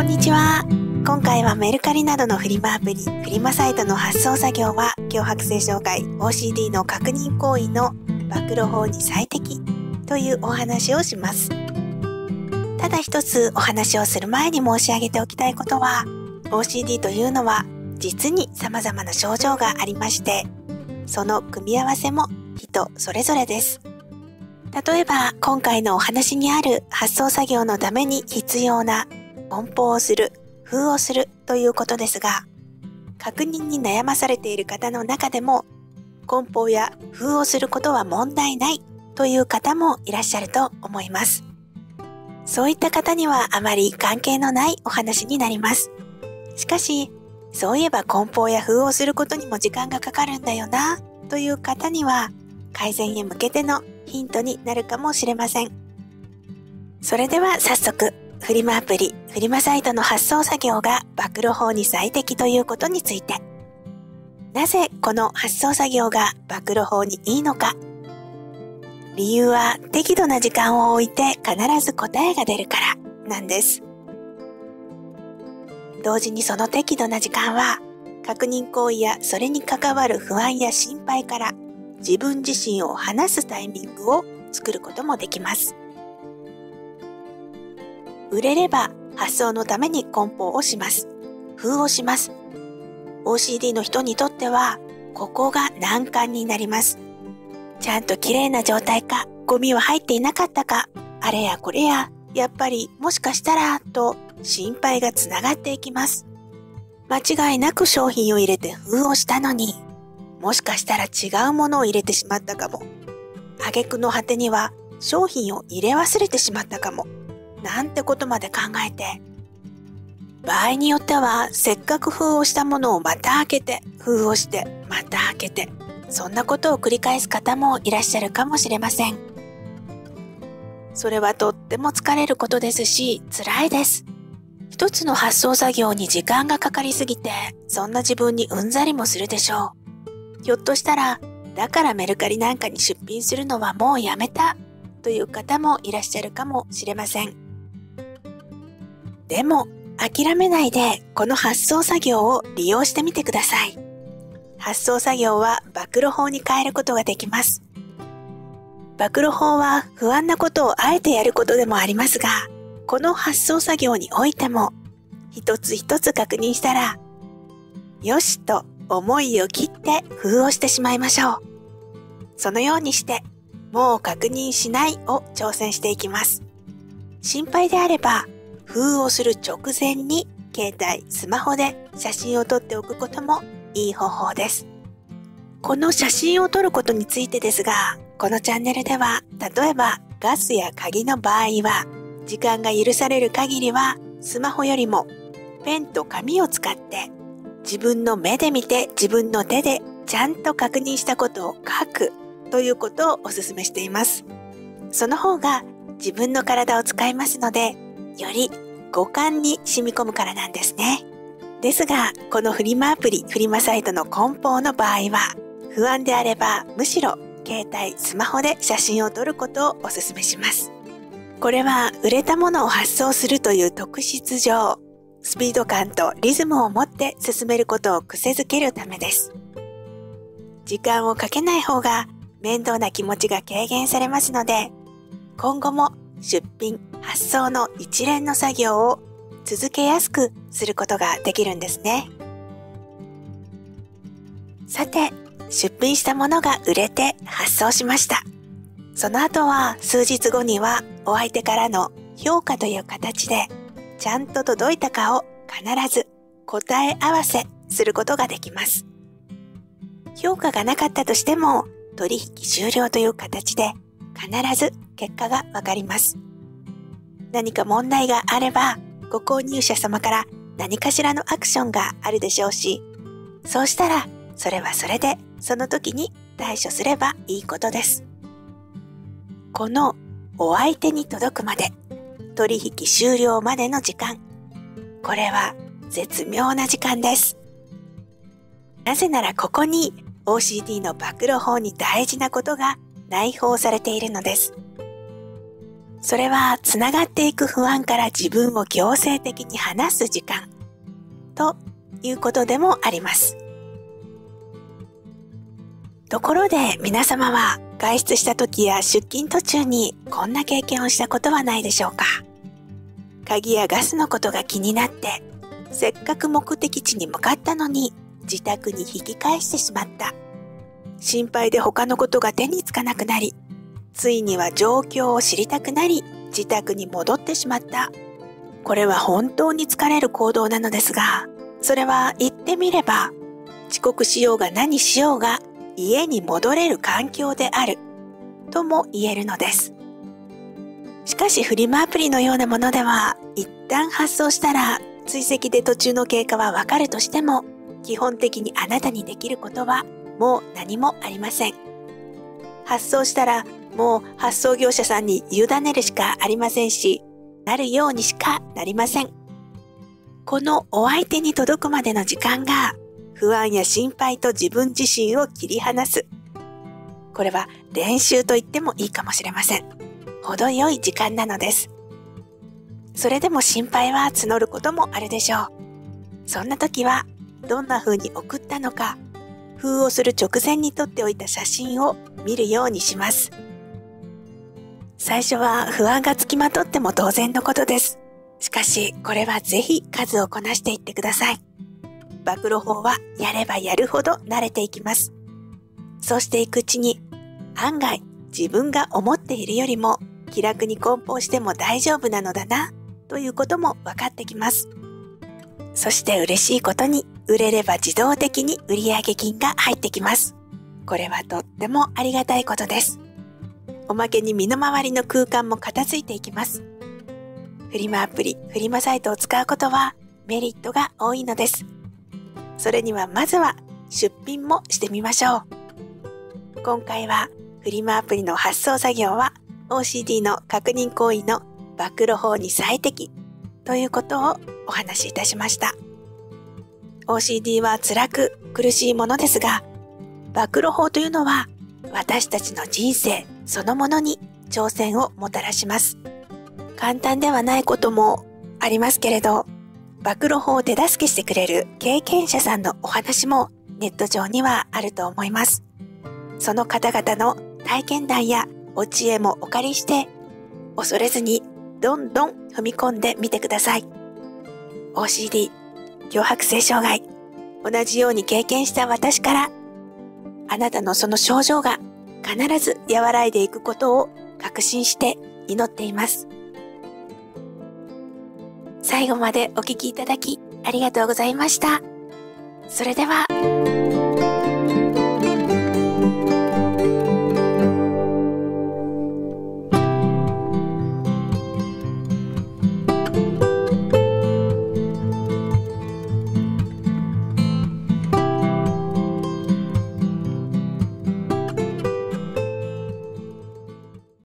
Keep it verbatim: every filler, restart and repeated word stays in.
こんにちは。今回はメルカリなどのフリマアプリ、フリマサイトの発送作業は強迫性障害 オーシーディー の確認行為の暴露法に最適というお話をします。ただ一つお話をする前に申し上げておきたいことは、オーシーディー というのは実に様々な症状がありまして、その組み合わせも人それぞれです。例えば今回のお話にある発送作業のために必要な梱包をする、封をするということですが、確認に悩まされている方の中でも梱包や封をすることは問題ないという方もいらっしゃると思います。そういった方にはあまり関係のないお話になります。しかし、そういえば梱包や封をすることにも時間がかかるんだよなという方には改善へ向けてのヒントになるかもしれません。それでは早速、フリマアプリ、フリマサイトの発送作業が暴露法に最適ということについて。なぜこの発送作業が暴露法にいいのか。理由は適度な時間を置いて必ず答えが出るからなんです。同時にその適度な時間は確認行為やそれに関わる不安や心配から自分自身を話すタイミングを作ることもできます。売れれば発送のために梱包をします。封をします。オーシーディー の人にとってはここが難関になります。ちゃんと綺麗な状態か、ゴミは入っていなかったか、あれやこれや、やっぱりもしかしたらと心配がつながっていきます。間違いなく商品を入れて封をしたのに、もしかしたら違うものを入れてしまったかも。挙句の果てには商品を入れ忘れてしまったかも。なんてことまで考えて。場合によってはせっかく封をしたものをまた開けて、封をしてまた開けて、そんなことを繰り返す方もいらっしゃるかもしれません。それはとっても疲れることですし、辛いです。一つの発送作業に時間がかかりすぎて、そんな自分にうんざりもするでしょう。ひょっとしたら、だからメルカリなんかに出品するのはもうやめたという方もいらっしゃるかもしれません。でも、諦めないでこの発送作業を利用してみてください。発送作業は暴露法に変えることができます。暴露法は不安なことをあえてやることでもありますが、この発送作業においても一つ一つ確認したら、よしと思いを切って封をしてしまいましょう。そのようにして、もう確認しないを挑戦していきます。心配であれば、封をする直前に携帯、スマホで写真を撮っておくこともいい方法です。この写真を撮ることについてですが、このチャンネルでは、例えばガスや鍵の場合は、時間が許される限りは、スマホよりもペンと紙を使って自分の目で見て自分の手でちゃんと確認したことを書くということをお勧めしています。その方が自分の体を使いますので、より五感に染み込むからなんですね。ですが、このフリマアプリ、フリマサイトの梱包の場合は、不安であればむしろ携帯、スマホで写真を撮ることをお勧めします。これは売れたものを発送するという特質上、スピード感とリズムを持って進めることを癖づけるためです。時間をかけない方が面倒な気持ちが軽減されますので、今後も出品、発送の一連の作業を続けやすくすることができるんですね。さて、出品したものが売れて発送しました。その後は数日後にはお相手からの評価という形でちゃんと届いたかを必ず答え合わせすることができます。評価がなかったとしても取引終了という形で必ず結果がわかります。何か問題があればご購入者様から何かしらのアクションがあるでしょうし、そうしたらそれはそれでその時に対処すればいいことです。このお相手に届くまで、取引終了までの時間、これは絶妙な時間です。なぜならここに オーシーディー の暴露法に大事なことが内包されているのです。 それはつながっていく不安から自分を強制的に離す時間ということでもあります。ところで皆様は外出した時や出勤途中にこんな経験をしたことはないでしょうか。鍵やガスのことが気になってせっかく目的地に向かったのに自宅に引き返してしまった。心配で他のことが手につかなくなり、ついには状況を知りたくなり自宅に戻ってしまった。これは本当に疲れる行動なのですが、それは言ってみれば遅刻しようが何しようが家に戻れる環境であるとも言えるのです。しかしフリマアプリのようなものでは一旦発送したら追跡で途中の経過はわかるとしても、基本的にあなたにできることはもう何もありません。発送したらもう発送業者さんに委ねるしかありませんし、なるようにしかなりません。このお相手に届くまでの時間が不安や心配と自分自身を切り離す。これは練習と言ってもいいかもしれません。程よい時間なのです。それでも心配は募ることもあるでしょう。そんな時はどんな風に送ったのか、封をする直前に撮っておいた写真を見るようにします。最初は不安がつきまとっても当然のことです。しかしこれはぜひ数をこなしていってください。暴露法はやればやるほど慣れていきます。そうしていくうちに案外自分が思っているよりも気楽に梱包しても大丈夫なのだなということも分かってきます。そして嬉しいことに売れれば自動的に売上金が入ってきます。これはとってもありがたいことです。おまけに身の回りの空間も片付いていきます。フリマアプリ、フリマサイトを使うことはメリットが多いのです。それにはまずは出品もしてみましょう。今回はフリマアプリの発送作業は オーシーディー の確認行為の暴露法に最適ということをお話しいたしました。オーシーディー は辛く苦しいものですが、暴露法というのは私たちの人生そのものに挑戦をもたらします。簡単ではないこともありますけれど、暴露法を手助けしてくれる経験者さんのお話もネット上にはあると思います。その方々の体験談やお知恵もお借りして、恐れずにどんどん踏み込んでみてください。オーシーディー、強迫性障害、同じように経験した私から、あなたのその症状が必ず和らいでいくことを確信して祈っています。最後までお聞きいただきありがとうございました。それでは。